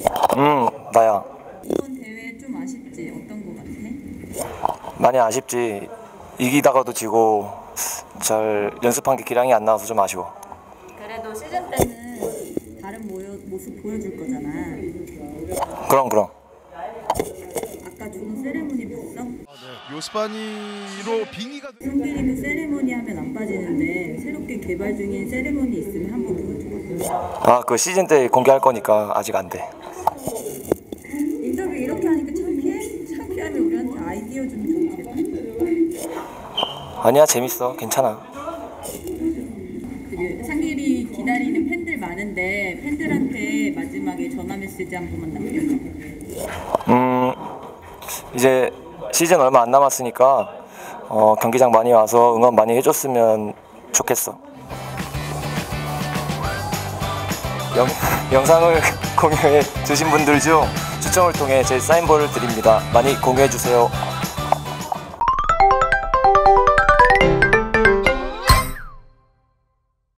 나야. 이번 대회 좀 아쉽지? 어떤 거 같아? 많이 아쉽지. 이기다가도 지고 잘 연습한 게 기량이 안 나와서 좀 아쉬워. 그래도 시즌 때는 다른 모습 보여줄 거잖아. 그럼. 아까 준 세레모니 봤어? 네. 요스바니로 빙의가 성빈이는 세레모니 하면 안 빠지는데 새롭게 개발 중인 세레모니 있으면 한번 보여줘. 그 시즌 때 공개할 거니까 아직 안 돼. 인터뷰 이렇게 하니까 창피해? 창피하면 우리한테 아이디어 좀 줘. 아니야, 재밌어. 괜찮아. 상길이 기다리는 팬들 많은데 팬들한테 마지막에 전화 메시지 한 번만 남겨줘. 이제 시즌 얼마 안 남았으니까 경기장 많이 와서 응원 많이 해줬으면 좋겠어. 영상을 공유해 주신 분들 중 추첨을 통해 제 사인볼을 드립니다. 많이 공유해 주세요.